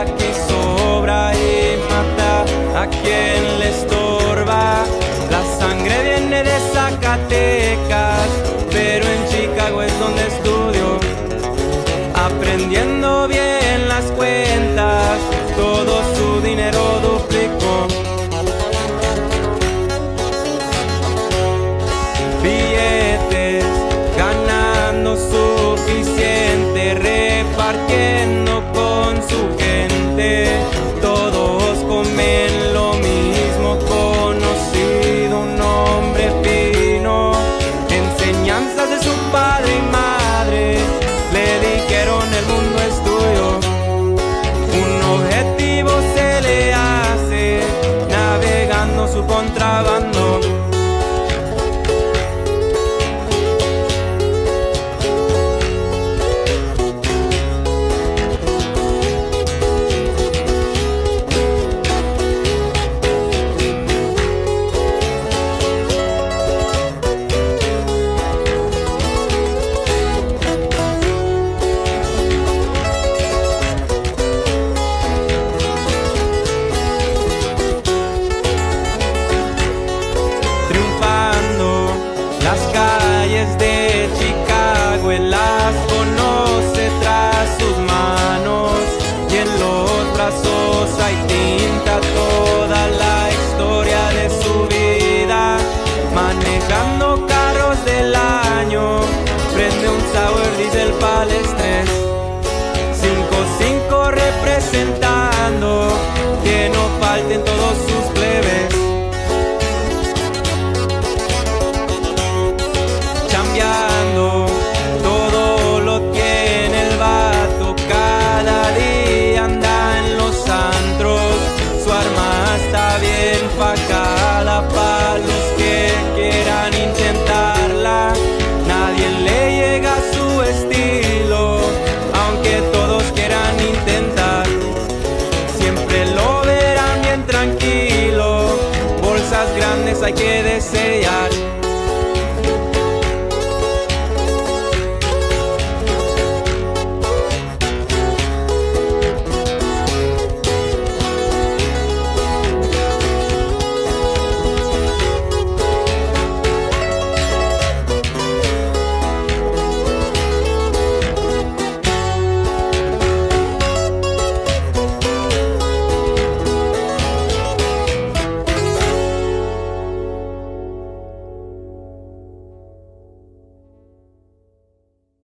la que sobra y mata a quien le estorba. La sangre viene de Zacatecas, pero en Chicago es donde estudio, aprendiendo bien las cuentas, todo su dinero duplicó. Billetes, ganando suficiente, repartiendo con su gente. Todos comen lo mismo, conocido, un hombre fino. Enseñanzas de su padre y madre le dijeron: el mundo es tuyo. Un objetivo se le hace navegando su contrabando. Las calles de Chicago él las conoce tras sus manos, y en los brazos hay tinta, toda la historia de su vida. Manejando carros del año, prende un Sauer diesel para el estrés. 5-5 representa